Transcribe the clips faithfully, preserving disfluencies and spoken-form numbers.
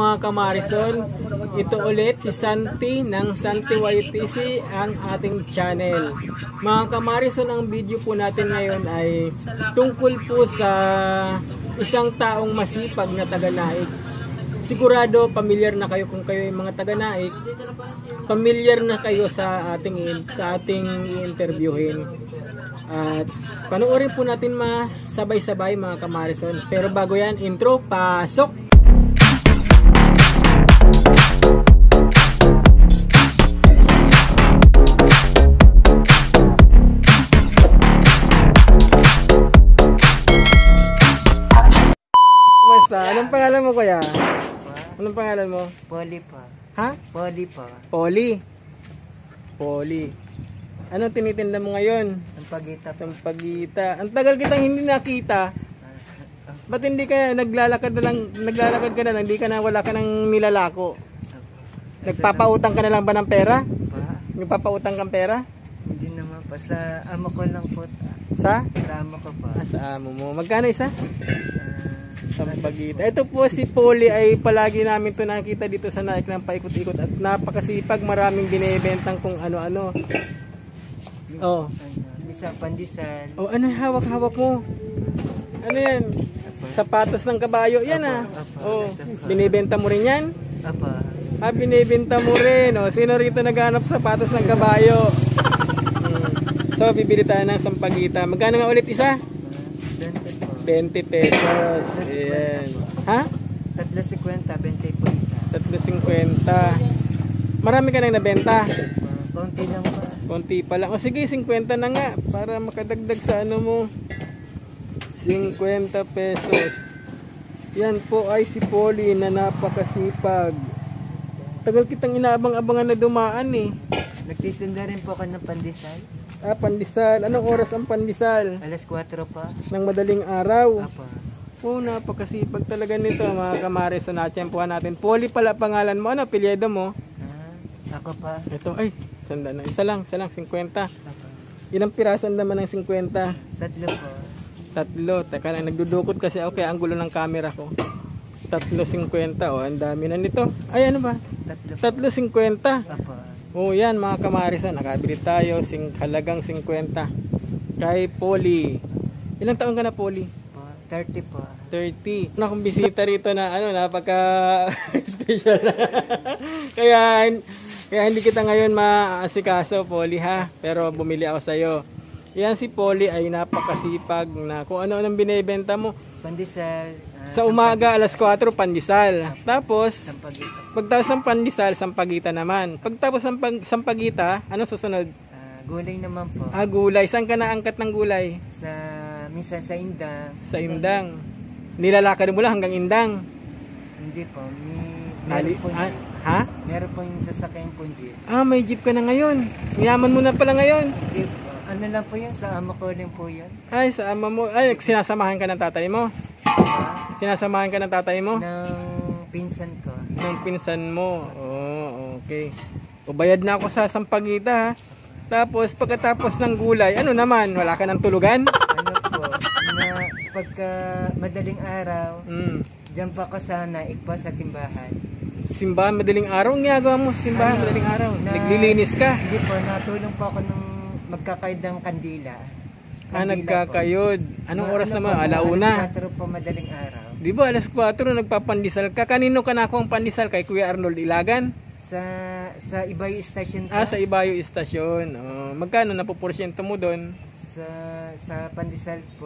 Mga Kamarison, ito ulit si Santi ng Santi Y T C ang ating channel. Mga Kamarison, ang video po natin ngayon ay tungkol po sa isang taong masipag na taga-Naik. Sigurado pamilyar na kayo kung kayo yung mga taga-Naik. Pamilyar na kayo sa ating sa ating i-interviewin. At panoorin po natin mas sabay-sabay mga Kamarison. Pero bago yan, intro, pasok! Anong pangalan mo kuya? Anong pangalan mo? Polly pa. Ha? Polly pa. Polly. Polly. Anong tinitinda mo ngayon? Sampagita. Sampagita. Ang tagal kitang hindi nakita. Ba't hindi ka naglalakad na lang, naglalakad ka na lang, hindi ka na, wala ka nang nilalako? Nagpapautang ka na lang ba ng pera? Pa? Nagpapautang kang pera? Hindi naman pa. Sa amo ko lang po. Sa? Sa amo ko pa. Ah, sa amo mo. Magkano isa? Uh, Sampagita. Ito po si Polly ay palagi namin ito nakita dito sa Naik ng paikot-ikot at napakasipag, maraming binibentang kung ano-ano. Oh. Ano, isa pandesal. Oh, ano yung hawak-hawak mo? Ano yan? Sapatos ng kabayo. Yan ah. Oh, binibenta mo rin yan? Apa. Ah, binibenta mo rin. Oh, sino rito naghanap sapatos ng kabayo? Hmm. So, bibili tayo ng sampagita. Magkano nga ulit isa? twenty pesos. Ayan. Ha? Tatlo cinquenta, twenty po isa. Tatlo cinquenta. Marami ka nang nabenta? Konti lang pa. Konti pa lang. O sige, cinquenta na nga. Para makadagdag sa ano mo. cinquenta pesos. Yan po ay si Polly na napakasipag. Tagal kitang inaabang-abangan na dumaan eh. Nagtitinda rin po ako ng pandesal. Ah, pandesal. Anong oras ang pandesal? Alas kwatro pa. Nang madaling araw. Apa. Oh, napakasipag talaga nito mga Kamaris. So, natsyempohan natin. Polly pala pangalan mo. Ano, apelyido mo? Ah, ako pa. Ito, ay, sanda na. Isa lang, isa lang, cinquenta. Apa. Ilang pirasan naman ng cinquenta? Tatlo po. Tatlo. Teka lang, nagdudukot kasi ako kaya ang gulo ng camera ko. Tatlo cinquenta. Oh, ang dami na nito. Ay, ano ba? Tatlo. Tatlo cinquenta. Apa. Oh, yan mga Kamarisan. Nakabili tayo sing halagang cinquenta. Kay Polly. Ilang taon ka na, Polly? Po, thirty po. thirty. Na kung bisita rito na ano, napaka special na. kaya kaya hindi kita ngayon maasikaso, Polly ha. Pero bumili ako sa iyo. Yan si Polly ay napakasipag na kung ano-anong binebenta mo. Pandesal. Uh, Sa umaga alas kwatro pandesal. Tapos Sampagita. pagtapos ng pandesal, sampagita naman. Pagtapos ng pag, sampagita, ano susunod? Uh, gulay naman po. Ah, gulay. Saan ka naangkat ng gulay? Sa minsan sa Indang. Sa Indang. Nilalakad mo lang hanggang Indang. Hindi po. May, Nali, meron po ah, yung, ha? meron po yung sasakyan po jeep. Ah, may jeep ka na ngayon. Yaman mo na pala ngayon. Hindi po. Ano lang po yan? Sa amo ko rin po yan. Ay, sa ama mo. Ay, sinasamahan ka ng tatay mo. Uh, Sinasamahan ka ng tatay mo? ng pinsan ko. Ng pinsan mo. Oh, okay. O, bayad na ako sa sampagita ha. Tapos, pagkatapos ng gulay, ano naman? Wala ka ng tulugan? Ano po? Na pagka madaling araw, Mm. dyan pa ako sa Naik po sa simbahan. Simbahan, madaling araw? Ang ginagawa mo sa simbahan, Ano, madaling araw? na- Naglilinis ka? Hindi po, natulong po ako nung magkakaid ng kandila. Ah, Kandila nagkakayod. Anong po. oras Ano naman? po, mga Alauna. alas kwatro po madaling araw. Di ba alas kwatro nagpapandisal ka? Kanino ka na ako ang pandisal? Kay Kuya Arnold Ilagan? Sa sa Ibayo Station po. Ah, sa Ibayo Istasyon. Oh, magkano na po porsyento mo doon? Sa sa pandesal po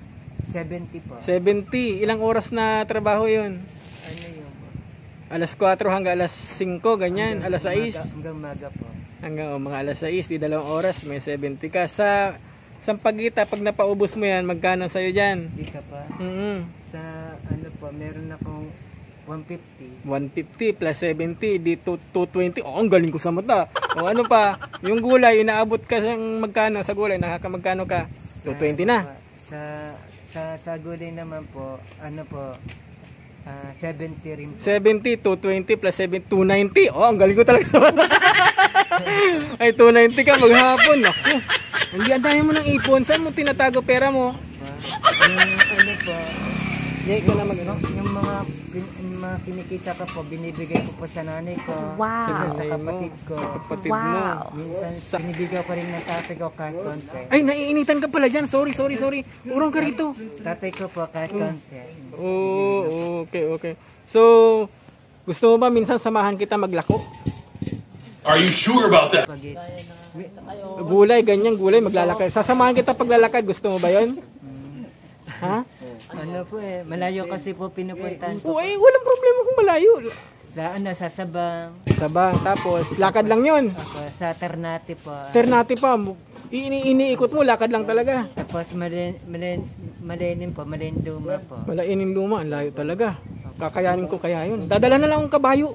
seventy po. seventy. Ilang oras na trabaho yun? Ano yun po? Alas kwatro hanggang alas singko, ganyan. Hanggang Alas sais. maga- Hanggang maga po. Hanggang oh, mga alas sais, di dalawang oras, may seventy ka. Sa sampagita, pag napaubos mo yan, magkano sa'yo dyan? Di ka pa. Mm -hmm. Sa ano po, meron akong one fifty. one fifty plus seventy, di two twenty. Oh, ang galing ko sa mata. O ano pa, yung gulay, inaabot ka ng magkano sa gulay, nakakamagkano ka? two twenty na. Sa sa sa gulay naman po, ano po, uh, seventy rin po. seventy, two twenty plus seventy, two ninety. Oh, ang galing ko talaga sa mata. Ay, two ninety ka maghapon. Naku, hindi, ang dami mo ng ipon. Saan mo tinatago pera mo? Yung ano po, Hindi ko na mag ano. Yung mga, pin- yung mga kinikita ko po, binibigay ko po sa nanay ko. Wow. Sa Nanay mo, kapatid ko. kapatid mo. Wow. Minsan, binibigay ko rin ng tatay ko kahit konti. Ay, naiinitan ka pala dyan. Sorry, sorry, sorry. Urong ka rito. Tatay ko po kahit konti. Oo, okay, okay. So, gusto mo ba minsan samahan kita maglako? Are you sure about that? Pag Gulay, ganyan gulay, maglalakad. Sasamahan kita paglalakad. Gusto mo ba yon? Ha? ano po eh, malayo kasi po pinupuntahan ko. Oo, eh, walang problema kung malayo. Sa ano, sa Sabang, Sabang, tapos lakad lang yon. ako, sa Ternate po. Ternate pa, ini iniikot mo, lakad lang talaga. Tapos Malen, Malen, Malenin po, Malenduma po. Malainin luma, ang layo talaga. Kakayanin ko kaya yun. Dadala na lang akong kabayo.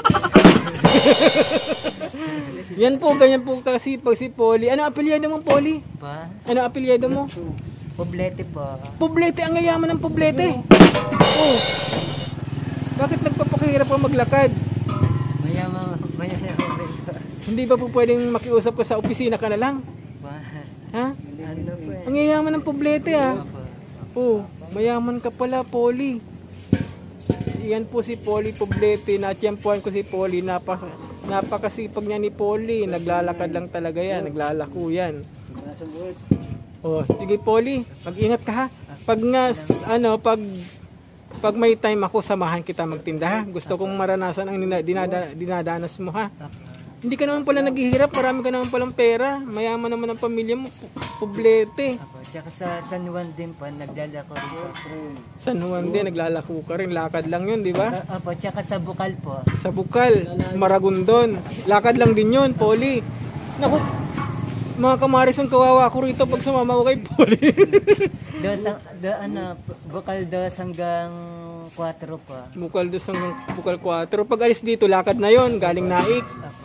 Yan po, ganyan po kasi pag si Polly. Ano apelyado mo, Polly? Pa, Ano apelyado mo? Poblete po. Poblete, ang yayaman ng Poblete. Oh. Bakit nagpapakahirap pa maglakad? Mayamang, mayamang rin po. Hindi ba po pwedeng makiusap ka sa opisina ka na lang? Pa, Ha? ano po eh. Ang yayaman ng Poblete ah. Opo. Oh, mayaman ka pala, Polly. Yan po si Polly Poblete. Natiyempuan ko si Polly. Napaka, napakasipag niya ni Polly. Naglalakad lang talaga yan. Naglalako yan. Oh, sige Polly, mag-ingat ka ha. Pag nga, ano, pag pag may time ako, samahan kita magtinda ha. Gusto kong maranasan ang dinada, dinada, dinadanas mo ha. Hindi ka naman pala naghihirap, marami ka naman palang pera. Mayaman naman ang pamilya mo, Poblete. Opo. Tsaka sa San Juan din po, naglalako rin po. San Juan din, naglalako ka rin. Lakad lang yun, di ba? Ah, Opo, tsaka sa Bukal po. Sa Bukal, Maragondon. Lakad lang din yun, Polly. Naku, mga kamarison, kawawa ako rito pag sumama ko kay Polly. Dos, ang- do, ano, Bukal dos hanggang kwatro po. Bukal dos hanggang Bukal kwatro. Pag alis dito, lakad na yon, galing Naik. Opo.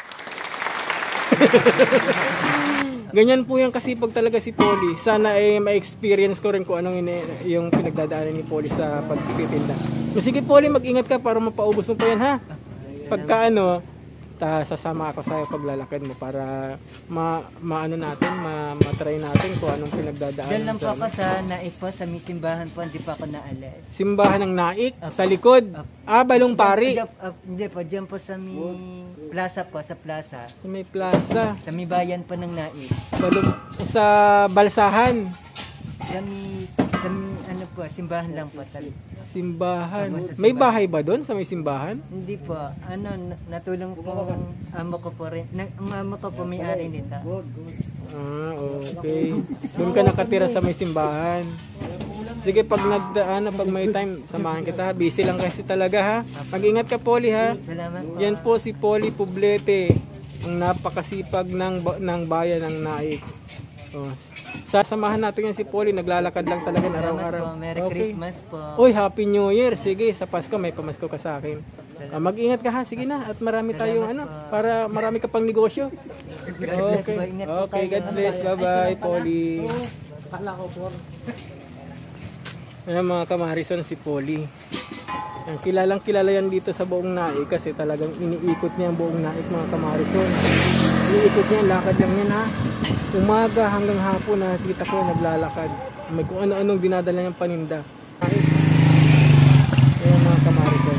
Ganyan po yung kasipag talaga si Polly. Sana ay ma-experience ko rin kung anong ini- yung pinagdadaanan ni Polly sa pagtitinda. Sige Polly, mag-ingat ka para mapaubos mo pa yan ha. Pagka ano, ta sasama ako sa paglalakad mo para ma maano natin, ma matry natin kung anong pinagdadaanan. Diyan lang po sa- ako sa Naik po, sa may simbahan po, hindi pa ako naalis. Simbahan ng Naik sa likod. Ah, Balong Pari. Diyan- ah, hindi po, diyan po sa may plaza po, sa plaza. Sa may plaza. Sa may bayan po ng Naik. Balong, sa Balsahan. Sa may, sa may ano po, simbahan lang po. Tal- Simbahan. May bahay ba doon sa may simbahan? Hindi po, ano, na- natulong po ang amo ko po rin. Nang, ang amo ko po may-ari nito. Ah, okay. Doon ka nakatira sa may simbahan. Sige, pag nagdaan, pag may time, samahan kita. Busy lang kasi talaga ha. Mag-ingat ka, Polly ha. Salamat po. Yan po si Polly Poblete, ang napakasipag ng, ba- ng bayan ng Naik. Oh. Sasamahan natin yan si Polly, naglalakad lang talaga na Salamat araw-araw. po. Merry Okay. Christmas po. Oy, Happy New Year. Sige, sa Pasko may pamasko ka sa akin. Ah, mag-ingat ka ha. Sige na. At marami tayong ano, para marami ka pang negosyo. bless Okay. po. Ingat po Okay, kayo. God bless. Bye-bye, Polly. Ayan mga kamarison, si Polly. Ang kilalang kilala yan dito sa buong Naik kasi talagang iniikot niya ang buong Naik mga kamarison. Iniikot niya, lakad lang yan ha. Umaga hanggang hapon nakikita ko naglalakad. May kung ano-anong dinadala niyang paninda. Ayan mga kamarison.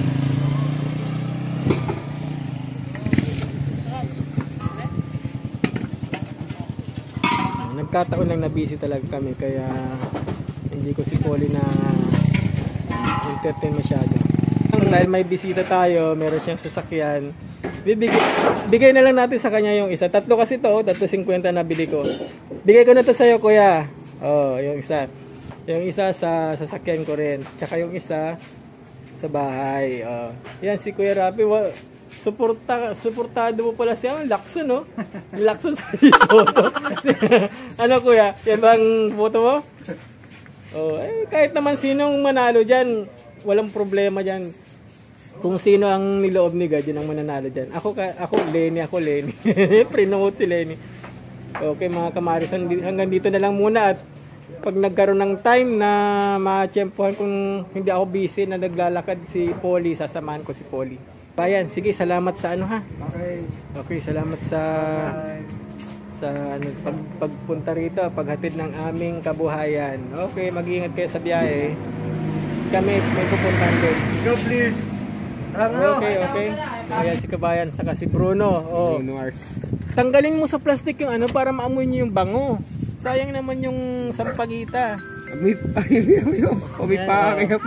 Nagkataon lang na busy talaga kami kaya hindi ko si Polly na entertain masyado. Dahil may bisita tayo, meron siyang sasakyan. Bibigay, bigay na lang natin sa kanya yung isa. Tatlo kasi to, tatlo fifty na bili ko. Bigay ko na to sa'yo, kuya. Oh, yung isa. Yung isa sa sasakyan ko rin. Tsaka yung isa sa bahay. Oh. Yan si Kuya Rapi. Wa, suporta, suportado mo pala siya. Ang lakso, no? Ang lakso sa isoto. Ano, kuya? Yan bang photo mo? Oh, eh, kahit naman sinong manalo dyan, walang problema dyan. Kung sino ang niloob ni God, yun ang mananalo dyan. Ako, ako Lenny, ako Lenny. Prinote si Lenny. Okay mga kamarisan, hanggang dito na lang muna at pag nagkaroon ng time na ma-tsempohan kung hindi ako busy na naglalakad si Polly, sasamahan ko si Polly. Bayan, sige, salamat sa ano ha. Okay. Okay, salamat sa sa ano, pag, pagpunta rito, paghatid ng aming kabuhayan. Okay, mag-iingat kayo sa biyahe. kami may pupuntahan doon. Go please. Ano? Okay, okay. Ayan si Kabayan, saka si Bruno. Oh. Brunoars. Tanggalin mo sa plastic yung ano para maamoy niyo yung bango. Sayang naman yung sampagita. May ay may pa kaya.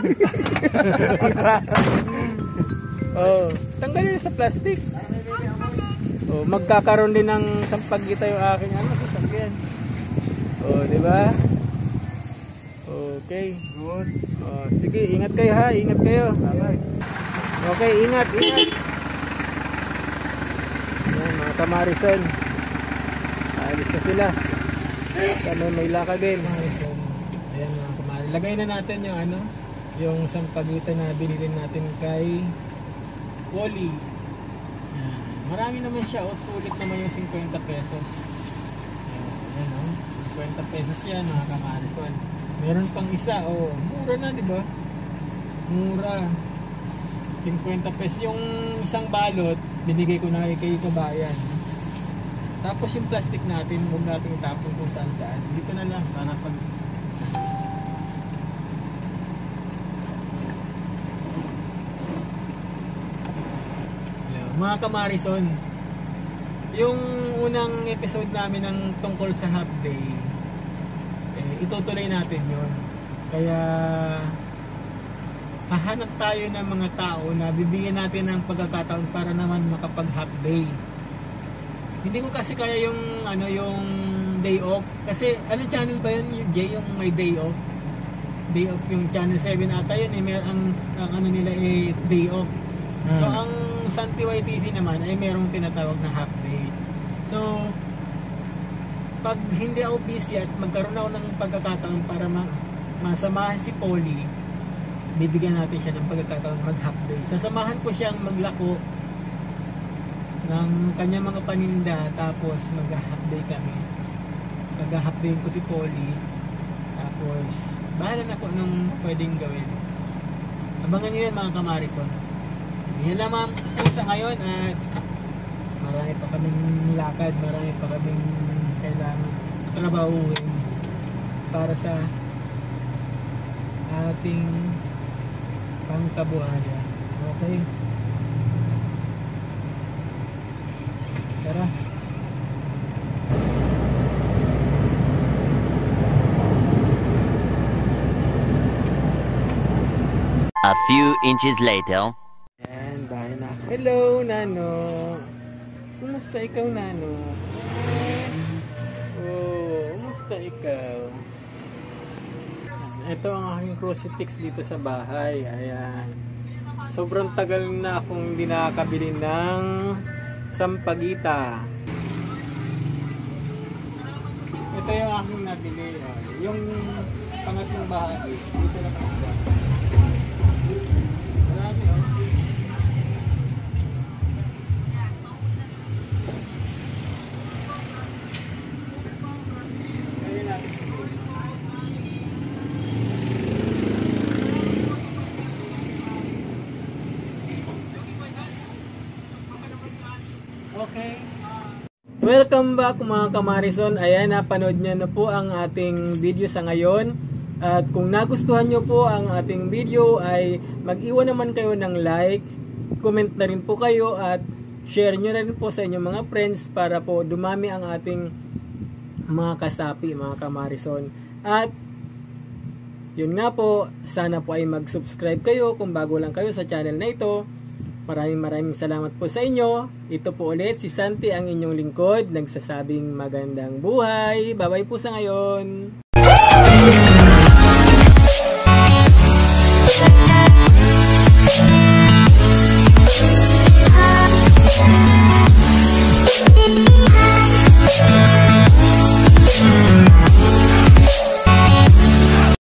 Oh, tanggalin sa plastic. Oh, magkakaroon din ng sampagita yung aking ano sasakyan. Oh, di ba? Okay. Good. Oh, sige, ingat kayo ha, ingat kayo. Okay, ingat, ingat. Ayan, mga kamarison. Alis na sila. Kami may lakad din. Ayan mga kamarison. Lagay na natin yung ano, yung sampagita na binili natin kay Wally. Ayan. Marami naman siya, oh, sulit naman yung fifty pesos. Ayan, oh, fifty pesos yan mga kamarison. Meron pang isa, oh, mura na, di ba? Mura. fifty pesos yung isang balot, binigay ko na kay Kabayan. Tapos yung plastic natin, huwag natin itapon kung saan saan. Dito na lang para pag mga kamarison, yung unang episode namin ng tungkol sa half day, eh, itutuloy natin yun. Kaya hahanap tayo ng mga tao na bibigyan natin ng pagkakataon para naman makapag half day. Hindi ko kasi kaya yung ano yung day off, kasi anong channel ba yun, yung J, yung may day off? Day off yung channel seven ata yun eh, may, ang, ang ano nila eh day off. Hmm. So ang Santi Y T C naman ay merong tinatawag na half day. So pag hindi ako busy at magkaroon ako ng pagkakataon para ma masamahan si Polly, bibigyan natin siya ng pagkakataon mag half day. Sasamahan ko siyang maglako ng kanyang mga paninda, tapos mag half day kami. Mag half day ko si Polly, tapos bahala na po nung pwedeng gawin. Abangan nyo yan mga kamarison. Yan lamang po sa ngayon, at marami pa kaming lakad, marami pa kaming kailangan trabahuin para sa ating pangkabuhayan. Okay? Tara. A few inches later. Ayan, bahay na. Hello, Nano. Kumusta ikaw, Nano? Oh, kumusta ikaw? Ito ang aking crucifix dito sa bahay. Ayan. Sobrang tagal na akong hindi nakakabili ng sampagita. Ito yung aking nabili. Yung pangatlong bahagi. Dito na kami. Marami, oh. Okay. Welcome back mga kamarison. Ayan, napanood nyo na po ang ating video sa ngayon. At kung nagustuhan nyo po ang ating video ay mag-iwan naman kayo ng like, comment na rin po kayo at share nyo na rin po sa inyong mga friends para po dumami ang ating mga kasapi mga kamarison. At yun nga po, sana po ay mag-subscribe kayo kung bago lang kayo sa channel na ito. Maraming maraming salamat po sa inyo. Ito po ulit si Santi, ang inyong lingkod, nagsasabing magandang buhay. Bye bye po sa ngayon.